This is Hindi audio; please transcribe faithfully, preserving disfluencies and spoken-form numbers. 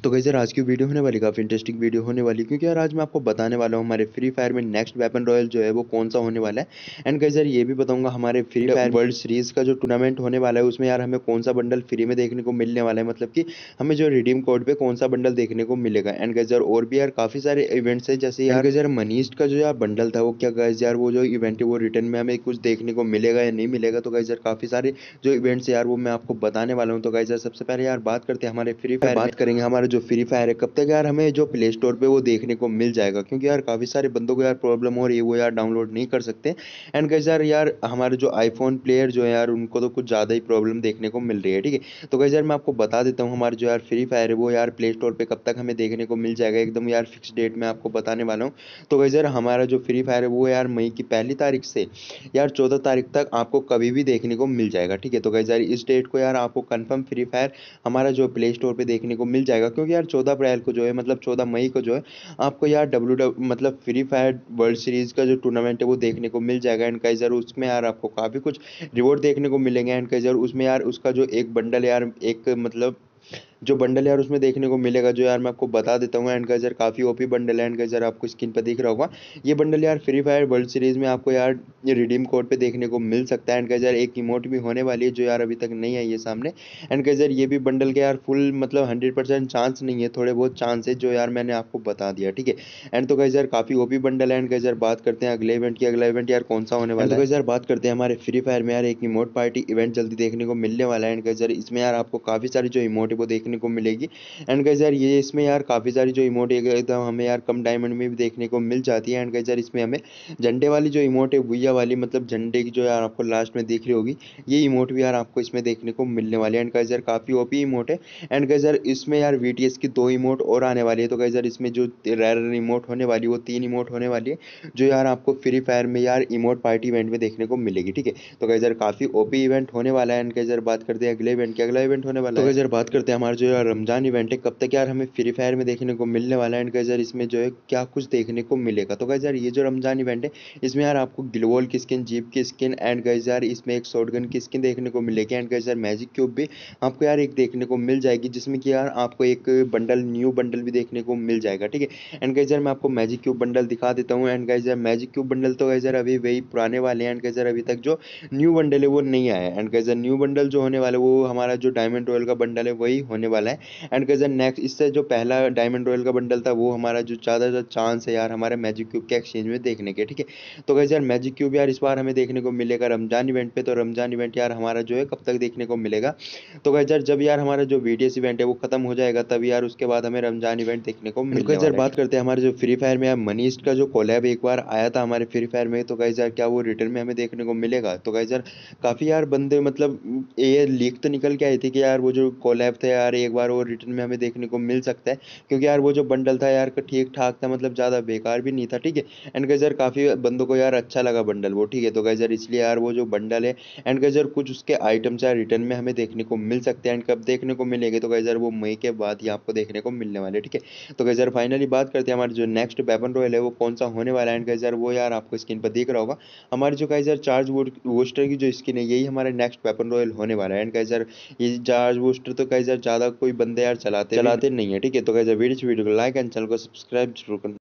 तो गाइस यार आज की वीडियो होने वाली काफ़ी इंटरेस्टिंग वीडियो होने वाली, क्योंकि यार आज मैं आपको बताने वाला हूँ हमारे फ्री फायर में नेक्स्ट वेपन रॉयल जो है वो कौन सा होने वाला है। एंड गाइस यार ये भी बताऊंगा हमारे फ्री फायर वर्ल्ड सीरीज का जो टूर्नामेंट होने वाला है उसमें यार हमें कौन सा बंडल फ्री में देखने को मिलने वाला है, मतलब कि हमें जो रिडीम कोड पे कौन सा बंडल देखने को मिलेगा। एंड गाइस यार और भी यार काफ़ी सारे इवेंट्स है, जैसे यार गाइस यार मनीष का जो यार बंडल था वो क्या गाइस यार वो जो इवेंट है वो रिटर्न में हमें कुछ देखने को मिलेगा या नहीं मिलेगा। तो गाइस यार काफ़ी सारे जो इवेंट्स है यार वो मैं आपको बताने वाला हूँ। तो गाइस यार सबसे पहले यार बात करते हैं हमारे फ्री फायर बात करेंगे हमारा जो फ्री फायर है कब तक यार हमें जो प्ले स्टोर पे वो देखने को मिल जाएगा, क्योंकि यार काफ़ी सारे बंदों को यार प्रॉब्लम हो रही है, वो यार डाउनलोड नहीं कर सकते। एंड गाइस यार यार हमारे जो आईफोन प्लेयर जो है यार उनको तो कुछ ज़्यादा ही प्रॉब्लम देखने को मिल रही है। ठीक है, तो गाइस यार मैं आपको बता देता हूँ हमारे जो यार फ्री फायर है वो यार प्ले स्टोर पे कब तक हमें देखने को मिल जाएगा, एकदम यार फिक्स डेट में आपको बताने वाला हूँ। तो गाइस यार हमारा जो फ्री फायर है वो यार मई की पहली तारीख से यार चौदह तारीख तक आपको कभी भी देखने को मिल जाएगा। ठीक है, तो गाइस यार इस डेट को यार आपको कंफर्म फ्री फायर हमारा जो प्ले स्टोर पे देखने को मिल जाएगा, क्योंकि यार चौदह अप्रैल को जो है मतलब चौदह मई को जो है आपको यार डब्ल्यू डब्ल्यू मतलब फ्री फायर वर्ल्ड सीरीज का जो टूर्नामेंट है वो देखने को मिल जाएगा। एंड गाइस यार उसमें यार आपको काफ़ी कुछ रिवॉर्ड देखने को मिलेंगे। एंड गाइस यार उसमें यार उसका जो एक बंडल यार एक मतलब जो बंडल यार उसमें देखने को मिलेगा जो यार मैं आपको बता देता हूँ। एंड गाइस यार काफ़ी ओपी बंडल है। एंड गाइस यार आपको स्क्रीन पर दिख रहा होगा ये बंडल यार फ्री फायर वर्ल्ड सीरीज में आपको यार ये रिडीम कोड पे देखने को मिल सकता है। एंड गाइस यार एक इमोट भी होने वाली है जो यार अभी तक नहीं आई है सामने। एंड गाइस यार ये भी बंडल के यार फुल मतलब हंड्रेड परसेंट चांस नहीं है, थोड़े बहुत चांस है जो यार मैंने आपको बता दिया। ठीक है, एंड तो गाइस यार काफ़ी ओपी बंडल है। एंड गाइस यार बात करते हैं अगले इवेंट की, अगला इवेंट यार कौन सा होने वाला है। तो गाइस यार बात करते हैं हमारे फ्री फायर में यार एक इमोट पार्टी इवेंट जल्दी देखने को मिलने वाला है। एंड गाइस यार इसमें यार आपको काफ़ी सारी जो इमोट है वो देखने को मिलेगी। एंड गाइस यार ये इसमें यार काफ़ी सारी जो इमोट है एकदम हमें यार कम डायमंड में भी देखने को मिल जाती है। एंड गाइस यार इसमें हमें झंडे वाली जो इमोट है भुइया वाली मतलब झंडे की जो यार आपको लास्ट में दिख रही होगी ये इमोट भी यार आपको इसमें देखने को मिलने वाली है। एंड गाइस यार काफ़ी ओपी इमोट है। एंड गाइस यार इसमें यार वीटीएस की दो इमोट और आने वाली है। तो गाइस यार इसमें जो रेयर इमोट होने वाली है वो तीन इमोट होने वाली है जो यार आपको फ्री फायर में यार इमोट पार्टी इवेंट में देखने को मिलेगी। ठीक है, तो गाइस यार काफ़ी ओपी इवेंट होने वाला है। एंड गाइस यार बात करते हैं अगले इवेंट की, अगला इवेंट होने वाला है तो गाइस यार बात करते हैं हमारा जो यार रमजान इवेंट है कब तक यार हमें फ्री फायर में देखने को मिलने वाला है। एंड गाइस यार इसमें जो है क्या कुछ देखने को मिलेगा। तो गाइस यार ये जो रमजान इवेंट है इसमें यार आपको ग्लोवल की स्किन, जीप की स्किन एंड गाइस यार इसमें एक शॉटगन की स्किन देखने को मिलेगी। एंड गाइस यार मैजिक क्यूब भी आपको यार एक देखने को मिल जाएगी, जिसमें कि यार आपको एक बंडल न्यू बंडल भी देखने को मिल जाएगा। ठीक है, एंड गाइस यार मैं आपको मैजिक क्यूब बंडल दिखा देता हूँ। एंड गाइस यार मैजिक क्यूब बंडल तो गाइस यार अभी वही पुराने वाले हैं। एंड गाइस यार अभी तक जो न्यू बंडल है वो नहीं आया है। एंड गाइस यार न्यू बंडल जो होने वाला है वो हमारा जो डायमंड रॉयल का बंडल है वही होने वाला है। एंड गाइस यार नेक्स्ट इससे जो पहला डायमंड रॉयल का बंडल था वो हमारा जो ज़्यादा चांस है यार हमारे मैजिक क्यूब के एक्सचेंज में देखने के। ठीक है, तो गाइस यार मैजिक क्यूब यार इस बार हमें देखने को मिलेगा रमजान इवेंट पे। तो रमजान इवेंट यार हमारा जो है कब तक देखने को मिलेगा। तो गाइस यार जब यार हमारा जो वीडीएस इवेंट है वो खत्म हो जाएगा तब यार उसके बाद हमें रमजान इवेंट देखने को मिलने वाला है। यार बात करते हैं हमारे जो फ्री फायर में यार मनीष का जो कोलैब एक बार आया था हमारे फ्री फायर में, तो गाइस यार क्या वो रिटर्न में हमें देखने को मिलेगा। तो गाइस यार काफ़ी यार बंदे मतलब ये लीक तो निकल के आई थी कि यार वो जो कोलैब था यार एक बार वो रिटर्न में हमें देखने को मिल सकता है, क्योंकि यार वो जो बंडल था यार ठीक ठाक था, मतलब ज़्यादा बेकार भी नहीं था। ठीक है, एंड गाइस यार काफ़ी बंदों को यार अच्छा लगा बंडल वो। ठीक है, तो गाइस यार इसलिए यार वो जो बंडल है एंड गाइस यार कुछ उसके आइटम्स यार रिटर्न में हमें देखने को मिल सकते हैं। एंड कब देखने को मिलेंगे तो गाइस यार वो मई के बाद ही आपको देखने को मिलने वाले। ठीक है, तो गाइस यार फाइनली बात करते हैं हमारे जो नेक्स्ट वेपन रॉयल है वो कौन सा होने वाला है। एंड गाइस यार वो यार आपको स्क्रीन पर दिख रहा होगा हमारी जो गाइस यार चार्ज बूस्टर की जो स्किन है यही हमारे नेक्स्ट वेपन रॉयल होने वाला है। एंड गाइस यार ये चार्ज बूस्टर तो गाइस यार ज़्यादा कोई बंदे यार चलाते चलाते नहीं है। ठीक है, तो गाइस यार वीडियो वीडियो को लाइक एंड चैनल को सब्सक्राइब जरूर करना।